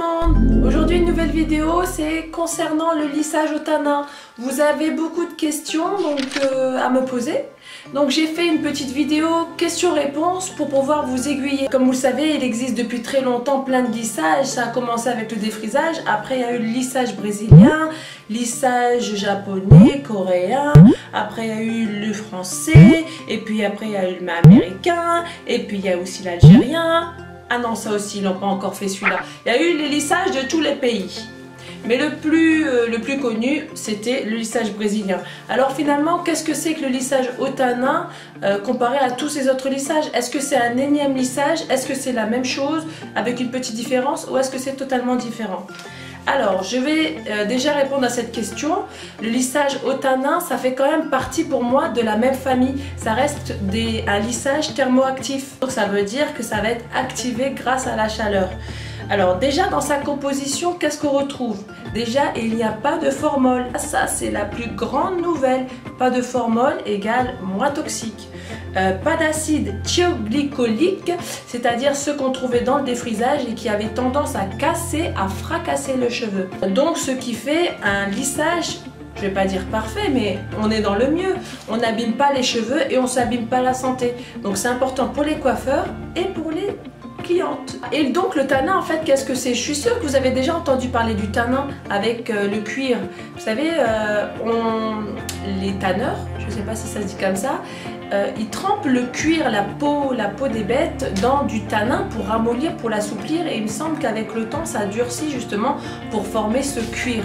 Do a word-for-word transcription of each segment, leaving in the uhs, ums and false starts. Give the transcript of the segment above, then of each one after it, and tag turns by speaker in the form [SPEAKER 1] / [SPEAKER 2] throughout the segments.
[SPEAKER 1] monde, aujourd'hui une nouvelle vidéo, c'est concernant le lissage au tanin. Vous avez beaucoup de questions donc, euh, à me poser. Donc j'ai fait une petite vidéo questions-réponses pour pouvoir vous aiguiller. Comme vous le savez, il existe depuis très longtemps plein de lissages. Ça a commencé avec le défrisage, après il y a eu le lissage brésilien, lissage japonais, coréen, après il y a eu le français, et puis après il y a eu l'américain, et puis il y a aussi l'algérien. Ah non, ça aussi, ils n'ont pas encore fait celui-là. Il y a eu les lissages de tous les pays. Mais le plus, euh, le plus connu, c'était le lissage brésilien. Alors finalement, qu'est-ce que c'est que le lissage au tanin euh, comparé à tous ces autres lissages? Est-ce que c'est un énième lissage? Est-ce que c'est la même chose avec une petite différence? Ou est-ce que c'est totalement différent? Alors, je vais euh, déjà répondre à cette question. Le lissage au tanin, ça fait quand même partie pour moi de la même famille. Ça reste des, un lissage thermoactif. Donc ça veut dire que ça va être activé grâce à la chaleur. Alors déjà dans sa composition, qu'est-ce qu'on retrouve? Déjà, il n'y a pas de formol. Ça, c'est la plus grande nouvelle. Pas de formol égale moins toxique. Euh, pas d'acide thioglycolique, c'est-à-dire ceux qu'on trouvait dans le défrisage et qui avaient tendance à casser, à fracasser le cheveu. Donc ce qui fait un lissage, je vais pas dire parfait, mais on est dans le mieux. On n'abîme pas les cheveux et on s'abîme pas la santé. Donc c'est important pour les coiffeurs et pour les clientes. Et donc le tanin, en fait, qu'est-ce que c'est? Je suis sûre que vous avez déjà entendu parler du tanin avec euh, le cuir. Vous savez, euh, on... les tanneurs, je ne sais pas si ça se dit comme ça, euh, ils trempent le cuir, la peau, la peau des bêtes dans du tanin pour ramollir, pour l'assouplir. Et il me semble qu'avec le temps, ça durcit justement pour former ce cuir.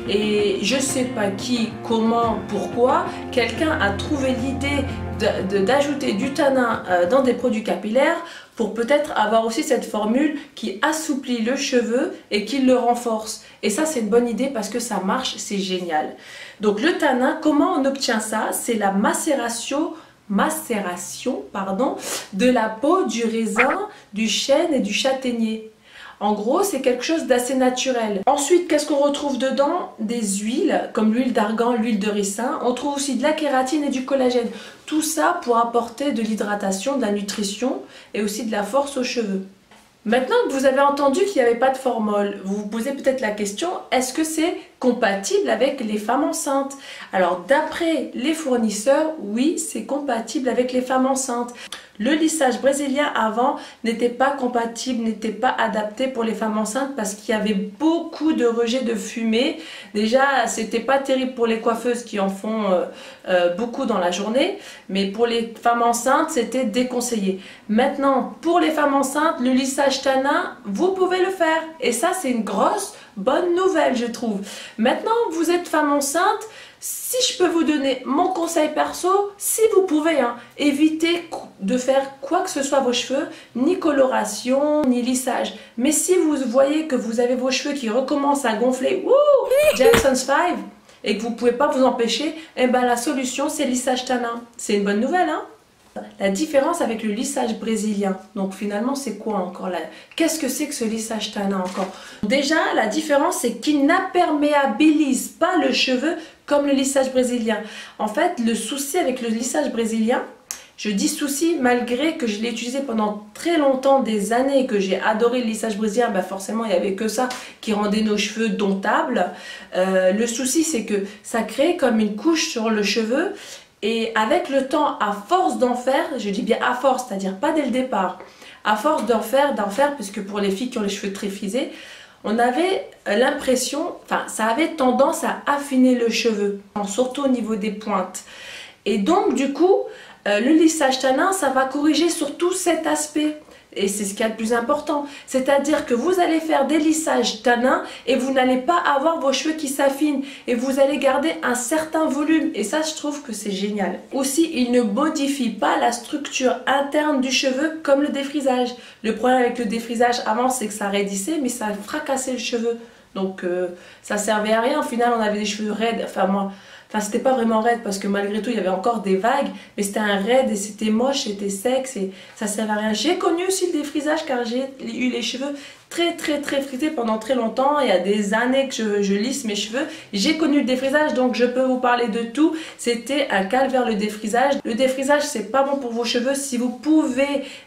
[SPEAKER 1] Et je sais pas qui, comment, pourquoi, quelqu'un a trouvé l'idée d'ajouter du tanin euh, dans des produits capillaires pour peut-être avoir aussi cette formule qui assouplit le cheveu et qui le renforce. Et ça, c'est une bonne idée parce que ça marche, c'est génial. Donc le tanin, comment on obtient ça? C'est la macération, macération pardon, de la peau du raisin, du chêne et du châtaignier. En gros, c'est quelque chose d'assez naturel. Ensuite, qu'est-ce qu'on retrouve dedans? Des huiles, comme l'huile d'argan, l'huile de ricin. On trouve aussi de la kératine et du collagène. Tout ça pour apporter de l'hydratation, de la nutrition et aussi de la force aux cheveux. Maintenant que vous avez entendu qu'il n'y avait pas de formol, vous vous posez peut-être la question, est-ce que c'est compatible avec les femmes enceintes? Alors d'après les fournisseurs, oui, c'est compatible avec les femmes enceintes. Le lissage brésilien avant n'était pas compatible, n'était pas adapté pour les femmes enceintes parce qu'il y avait beaucoup de rejets de fumée. Déjà, c'était pas terrible pour les coiffeuses qui en font euh, euh, beaucoup dans la journée, mais pour les femmes enceintes, c'était déconseillé. Maintenant, pour les femmes enceintes, le lissage tanin, vous pouvez le faire. Et ça, c'est une grosse bonne nouvelle, je trouve. Maintenant, vous êtes femme enceinte, si je peux vous donner mon conseil perso, si vous pouvez, hein, évitez de faire quoi que ce soit à vos cheveux, ni coloration, ni lissage. Mais si vous voyez que vous avez vos cheveux qui recommencent à gonfler, wouh, Jackson's five, et que vous ne pouvez pas vous empêcher, eh ben la solution c'est lissage tanin. C'est une bonne nouvelle, hein? La différence avec le lissage brésilien, donc finalement c'est quoi encore là? Qu'est-ce que c'est que ce lissage tanin encore? Déjà la différence c'est qu'il n'imperméabilise pas le cheveu comme le lissage brésilien. En fait le souci avec le lissage brésilien, je dis souci malgré que je l'ai utilisé pendant très longtemps, des années, et que j'ai adoré le lissage brésilien, bah forcément il n'y avait que ça qui rendait nos cheveux domptables. Euh, le souci c'est que ça crée comme une couche sur le cheveu. Et avec le temps, à force d'en faire, je dis bien à force, c'est-à-dire pas dès le départ, à force d'en faire, d'en faire, puisque pour les filles qui ont les cheveux très frisés, on avait l'impression, enfin ça avait tendance à affiner le cheveu, surtout au niveau des pointes. Et donc du coup, euh, le lissage tanin, ça va corriger surtout cet aspect. Et c'est ce qu'il y a de plus important, c'est-à-dire que vous allez faire des lissages tanins et vous n'allez pas avoir vos cheveux qui s'affinent et vous allez garder un certain volume et ça je trouve que c'est génial. Aussi il ne modifie pas la structure interne du cheveu comme le défrisage. Le problème avec le défrisage avant c'est que ça raidissait mais ça fracassait le cheveu. Donc euh, ça servait à rien, au final on avait des cheveux raides, enfin moi... Enfin, c'était pas vraiment raide parce que malgré tout, il y avait encore des vagues, mais c'était un raide et c'était moche, c'était sec, et ça servait à rien. J'ai connu aussi le défrisage car j'ai eu les cheveux très très très frisés pendant très longtemps. Il y a des années que je, je lisse mes cheveux. J'ai connu le défrisage, donc je peux vous parler de tout. C'était un calvaire le défrisage. Le défrisage, c'est pas bon pour vos cheveux. Si vous pouvez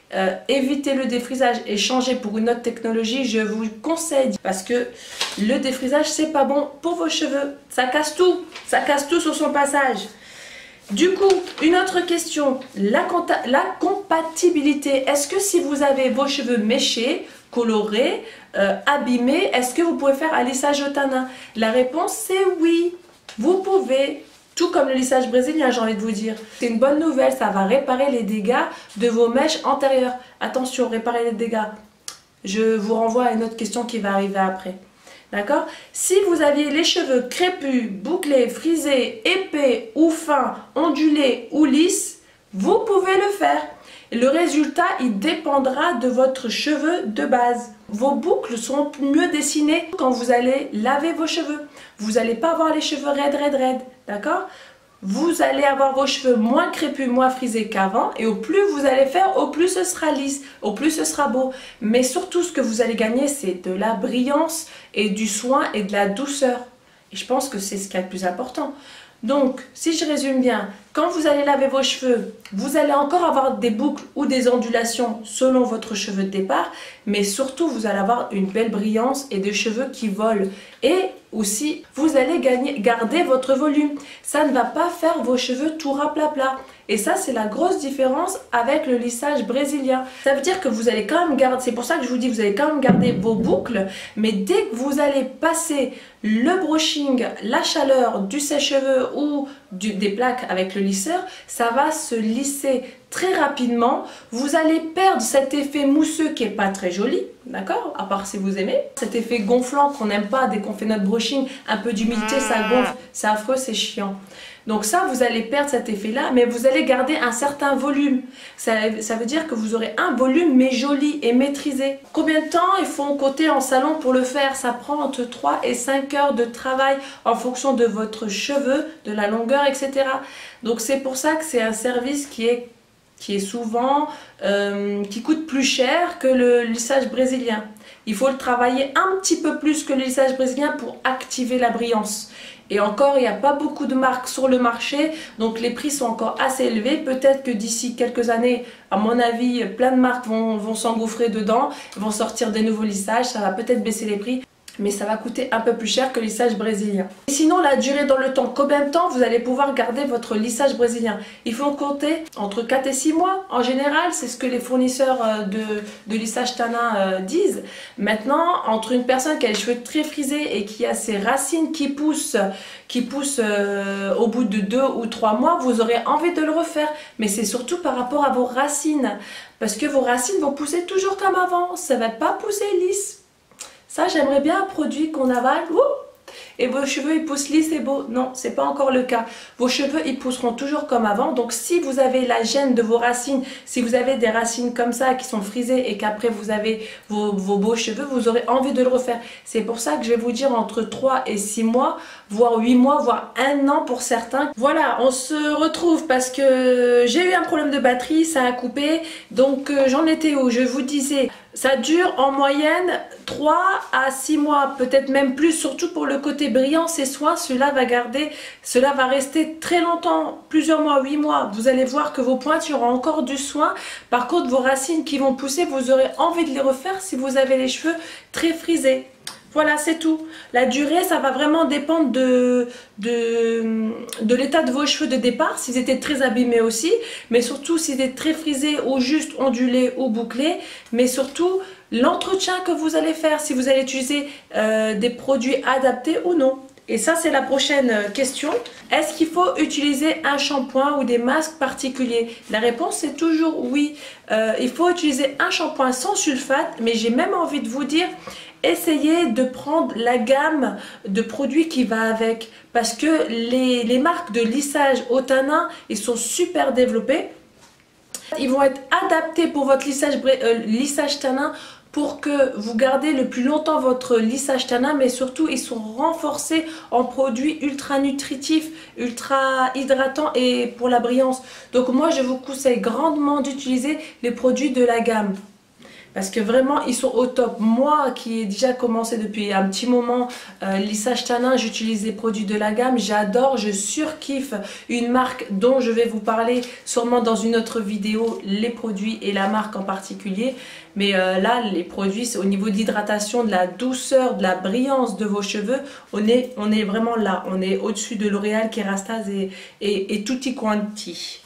[SPEAKER 1] euh, éviter le défrisage et changer pour une autre technologie, je vous le conseille parce que le défrisage c'est pas bon pour vos cheveux, ça casse tout, ça casse tout sur son passage. Du coup, une autre question, la, la compatibilité, est-ce que si vous avez vos cheveux méchés, colorés, euh, abîmés, est-ce que vous pouvez faire un lissage au tanin? La réponse c'est oui, vous pouvez. Tout comme le lissage brésilien, j'ai envie de vous dire. C'est une bonne nouvelle, ça va réparer les dégâts de vos mèches antérieures. Attention, réparer les dégâts. Je vous renvoie à une autre question qui va arriver après. D'accord? Si vous aviez les cheveux crépus, bouclés, frisés, épais ou fins, ondulés ou lisses, vous pouvez le faire. Le résultat, il dépendra de votre cheveu de base. Vos boucles seront mieux dessinées quand vous allez laver vos cheveux. Vous n'allez pas avoir les cheveux raides, raides, raides. D'accord? Vous allez avoir vos cheveux moins crépus, moins frisés qu'avant. Et au plus vous allez faire, au plus ce sera lisse, au plus ce sera beau. Mais surtout, ce que vous allez gagner, c'est de la brillance et du soin et de la douceur. Et je pense que c'est ce qui est le plus important. Donc, si je résume bien, quand vous allez laver vos cheveux, vous allez encore avoir des boucles ou des ondulations selon votre cheveu de départ, mais surtout, vous allez avoir une belle brillance et des cheveux qui volent. Et aussi, vous allez gagner, garder votre volume. Ça ne va pas faire vos cheveux tout raplapla. Et ça, c'est la grosse différence avec le lissage brésilien. Ça veut dire que vous allez quand même garder, c'est pour ça que je vous dis, vous allez quand même garder vos boucles, mais dès que vous allez passer le brushing, la chaleur du sèche-cheveux ou du, des plaques avec le lisseur, ça va se lisser très rapidement. Vous allez perdre cet effet mousseux qui est pas très joli, d'accord? À part si vous aimez. Cet effet gonflant qu'on n'aime pas dès qu'on fait notre brushing, un peu d'humidité, ça gonfle, c'est affreux, c'est chiant. Donc ça, vous allez perdre cet effet-là, mais vous allez garder un certain volume. Ça, ça veut dire que vous aurez un volume, mais joli et maîtrisé. Combien de temps il faut compter en salon pour le faire? Ça prend entre trois et cinq heures de travail en fonction de votre cheveu, de la longueur, et cetera. Donc c'est pour ça que c'est un service qui est, qui est souvent, euh, qui coûte plus cher que le lissage brésilien. Il faut le travailler un petit peu plus que le lissage brésilien pour activer la brillance. Et encore, il n'y a pas beaucoup de marques sur le marché, donc les prix sont encore assez élevés. Peut-être que d'ici quelques années, à mon avis, plein de marques vont, vont s'engouffrer dedans, vont sortir des nouveaux lissages, ça va peut-être baisser les prix, mais ça va coûter un peu plus cher que le lissage brésilien. Et sinon, la durée dans le temps, combien de temps vous allez pouvoir garder votre lissage brésilien? Il faut compter entre quatre et six mois. En général, c'est ce que les fournisseurs de, de lissage tanin disent. Maintenant, entre une personne qui a les cheveux très frisés et qui a ses racines qui poussent, qui poussent euh, au bout de deux ou trois mois, vous aurez envie de le refaire. Mais c'est surtout par rapport à vos racines. Parce que vos racines vont pousser toujours comme avant. Ça ne va pas pousser lisse. Ça, j'aimerais bien un produit qu'on avale, ouh, et vos cheveux ils poussent lisses et beaux. Non, c'est pas encore le cas. Vos cheveux ils pousseront toujours comme avant. Donc si vous avez la gêne de vos racines, si vous avez des racines comme ça qui sont frisées et qu'après vous avez vos, vos beaux cheveux, vous aurez envie de le refaire. C'est pour ça que je vais vous dire entre trois et six mois, voire huit mois, voire un an pour certains. Voilà, on se retrouve parce que j'ai eu un problème de batterie, ça a coupé. Donc euh, j'en étais où? Je vous disais, ça dure en moyenne trois à six mois, peut-être même plus, surtout pour le côté brillance et soin. Cela va garder, cela va rester très longtemps, plusieurs mois, huit mois. Vous allez voir que vos pointes, il y aura encore du soin. Par contre, vos racines qui vont pousser, vous aurez envie de les refaire si vous avez les cheveux très frisés. Voilà, c'est tout. La durée, ça va vraiment dépendre de, de, de l'état de vos cheveux de départ, s'ils étaient très abîmés aussi, mais surtout s'ils étaient très frisés ou juste ondulés ou bouclés, mais surtout l'entretien que vous allez faire, si vous allez utiliser euh, des produits adaptés ou non. Et ça, c'est la prochaine question. Est-ce qu'il faut utiliser un shampoing ou des masques particuliers? La réponse est toujours oui. Euh, il faut utiliser un shampoing sans sulfate, mais j'ai même envie de vous dire, essayez de prendre la gamme de produits qui va avec. Parce que les, les marques de lissage au tanin, ils sont super développés. Ils vont être adaptés pour votre lissage, euh, lissage tanin, pour que vous gardez le plus longtemps votre lissage tanin, mais surtout ils sont renforcés en produits ultra nutritifs, ultra hydratants et pour la brillance. Donc moi je vous conseille grandement d'utiliser les produits de la gamme. parce que vraiment ils sont au top. Moi qui ai déjà commencé depuis un petit moment euh, lissage tanin, j'utilise les produits de la gamme, j'adore, je surkiffe une marque dont je vais vous parler sûrement dans une autre vidéo, les produits et la marque en particulier. Mais euh, là les produits, au niveau d'hydratation, de la douceur, de la brillance de vos cheveux, on est, on est vraiment là, on est au-dessus de L'Oréal, Kérastase et, et, et tutti quanti.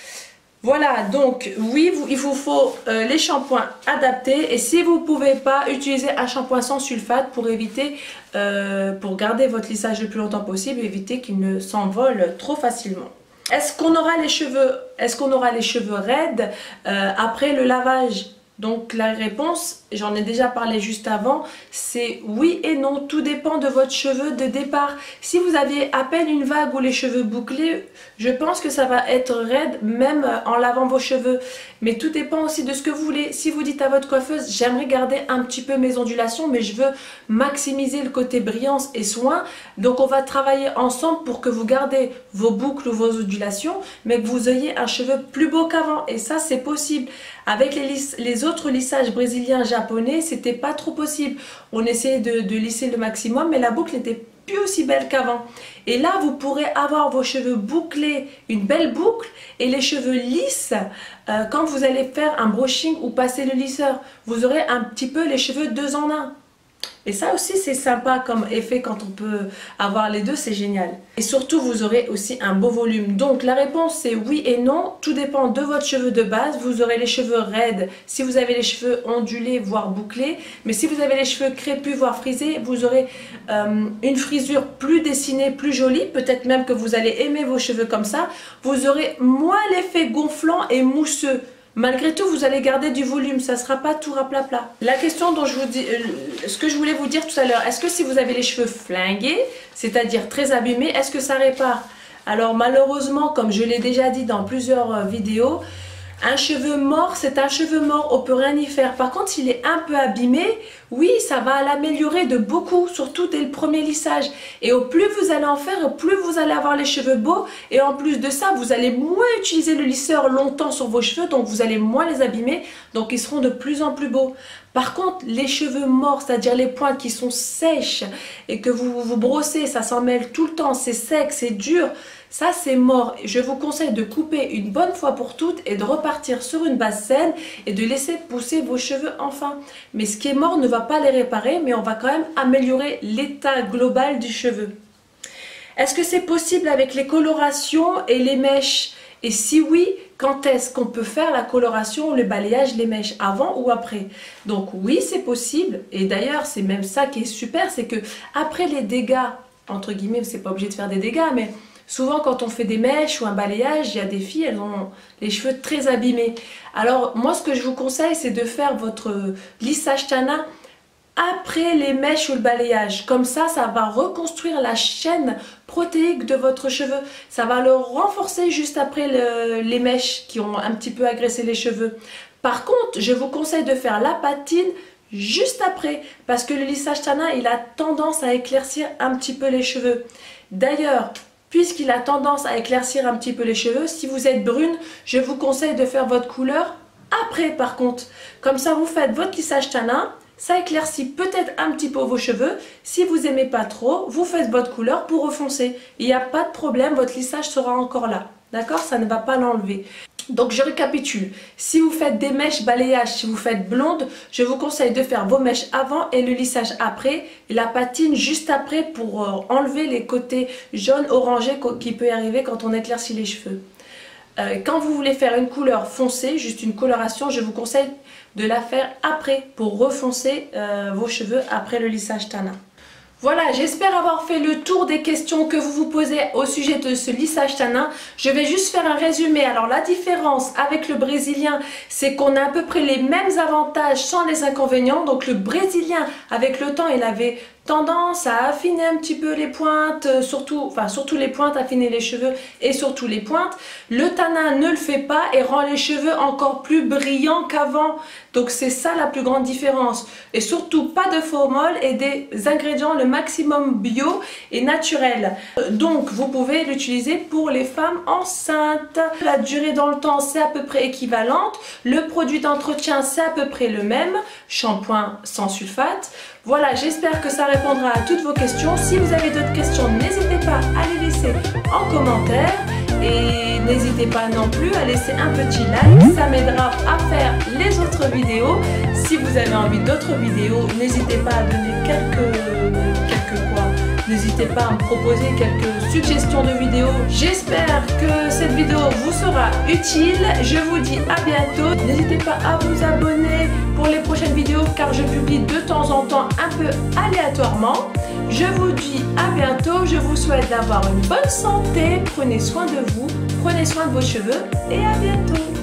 [SPEAKER 1] Voilà, donc oui, vous, il vous faut euh, les shampoings adaptés, et si vous ne pouvez pas, utiliser un shampoing sans sulfate pour éviter, euh, pour garder votre lissage le plus longtemps possible, éviter qu'il ne s'envole trop facilement. Est-ce qu'on aura les cheveux, est-ce qu'on aura les cheveux raides euh, après le lavage? Donc la réponse, j'en ai déjà parlé juste avant, c'est oui et non. Tout dépend de votre cheveu de départ. Si vous avez à peine une vague ou les cheveux bouclés, je pense que ça va être raide même en lavant vos cheveux. Mais tout dépend aussi de ce que vous voulez. Si vous dites à votre coiffeuse, j'aimerais garder un petit peu mes ondulations, mais je veux maximiser le côté brillance et soin, donc on va travailler ensemble pour que vous gardez vos boucles ou vos ondulations, mais que vous ayez un cheveu plus beau qu'avant. Et ça, c'est possible. Avec les, les autres lissages brésiliens, japonais, c'était pas trop possible. On essayait de, de lisser le maximum, mais la boucle n'était plus aussi belle qu'avant. Et là, vous pourrez avoir vos cheveux bouclés, une belle boucle, et les cheveux lisses euh, quand vous allez faire un brushing ou passer le lisseur. Vous aurez un petit peu les cheveux deux en un. Et ça aussi, c'est sympa comme effet quand on peut avoir les deux, c'est génial. Et surtout, vous aurez aussi un beau volume. Donc la réponse, c'est oui et non. Tout dépend de votre cheveu de base. Vous aurez les cheveux raides si vous avez les cheveux ondulés, voire bouclés. Mais si vous avez les cheveux crépus, voire frisés, vous aurez euh, une frisure plus dessinée, plus jolie. Peut-être même que vous allez aimer vos cheveux comme ça. Vous aurez moins l'effet gonflant et mousseux. Malgré tout, vous allez garder du volume, ça ne sera pas tout raplapla. La question dont je vous dis, euh, ce que je voulais vous dire tout à l'heure, est-ce que si vous avez les cheveux flingués, c'est-à-dire très abîmés, est-ce que ça répare? Alors malheureusement, comme je l'ai déjà dit dans plusieurs euh, vidéos, un cheveu mort, c'est un cheveu mort, on peut rien y faire. Par contre, s'il est un peu abîmé, oui, ça va l'améliorer de beaucoup, surtout dès le premier lissage. Et au plus vous allez en faire, au plus vous allez avoir les cheveux beaux. Et en plus de ça, vous allez moins utiliser le lisseur longtemps sur vos cheveux, donc vous allez moins les abîmer, donc ils seront de plus en plus beaux. Par contre, les cheveux morts, c'est-à-dire les pointes qui sont sèches et que vous vous brossez, ça s'en mêle tout le temps, c'est sec, c'est dur, ça c'est mort. Je vous conseille de couper une bonne fois pour toutes et de repartir sur une base saine et de laisser pousser vos cheveux enfin. Mais ce qui est mort ne va pas les réparer, mais on va quand même améliorer l'état global du cheveu. Est-ce que c'est possible avec les colorations et les mèches? Et si oui, quand est-ce qu'on peut faire la coloration ou le balayage, les mèches, avant ou après? Donc oui, c'est possible. Et d'ailleurs, c'est même ça qui est super, c'est que après les dégâts, entre guillemets, c'est pas obligé de faire des dégâts, mais souvent quand on fait des mèches ou un balayage, il y a des filles, elles ont les cheveux très abîmés. Alors moi, ce que je vous conseille, c'est de faire votre lissage tanin après les mèches ou le balayage. Comme ça, ça va reconstruire la chaîne protéique de votre cheveu. Ça va le renforcer juste après le, les mèches qui ont un petit peu agressé les cheveux. Par contre, je vous conseille de faire la patine juste après, parce que le lissage tanin, il a tendance à éclaircir un petit peu les cheveux. D'ailleurs, puisqu'il a tendance à éclaircir un petit peu les cheveux, si vous êtes brune, je vous conseille de faire votre couleur après par contre. Comme ça, vous faites votre lissage tanin. Ça éclaircit peut-être un petit peu vos cheveux. Si vous n'aimez pas trop, vous faites votre couleur pour refoncer. Il n'y a pas de problème, votre lissage sera encore là. D'accord? Ça ne va pas l'enlever. Donc je récapitule. Si vous faites des mèches balayage, si vous faites blonde, je vous conseille de faire vos mèches avant et le lissage après. Et la patine juste après pour euh, enlever les côtés jaunes, orangés qui peut y arriver quand on éclaircit les cheveux. Euh, quand vous voulez faire une couleur foncée, juste une coloration, je vous conseille de la faire après pour refoncer euh, vos cheveux après le lissage tanin. Voilà, j'espère avoir fait le tour des questions que vous vous posez au sujet de ce lissage tanin. Je vais juste faire un résumé. Alors la différence avec le brésilien, c'est qu'on a à peu près les mêmes avantages sans les inconvénients. Donc le brésilien, avec le temps, il avait tendance à affiner un petit peu les pointes, surtout, enfin surtout les pointes, affiner les cheveux et surtout les pointes. Le tanin ne le fait pas et rend les cheveux encore plus brillants qu'avant. Donc c'est ça la plus grande différence. Et surtout pas de formol et des ingrédients le maximum bio et naturel. Donc vous pouvez l'utiliser pour les femmes enceintes. La durée dans le temps c'est à peu près équivalente. Le produit d'entretien c'est à peu près le même. Shampoing sans sulfate. Voilà, j'espère que ça répondra à toutes vos questions. Si vous avez d'autres questions, n'hésitez pas à les laisser en commentaire. Et n'hésitez pas non plus à laisser un petit like, ça m'aidera à faire les autres vidéos. Si vous avez envie d'autres vidéos, n'hésitez pas à donner quelques, quelques quoi. N'hésitez pas à me proposer quelques suggestions de vidéos. J'espère que cette vidéo vous sera utile. Je vous dis à bientôt. N'hésitez pas à vous abonner pour les prochaines vidéos car je publie de temps en temps un peu aléatoirement. Je vous dis à bientôt. Je vous souhaite d'avoir une bonne santé. Prenez soin de vous, prenez soin de vos cheveux et à bientôt.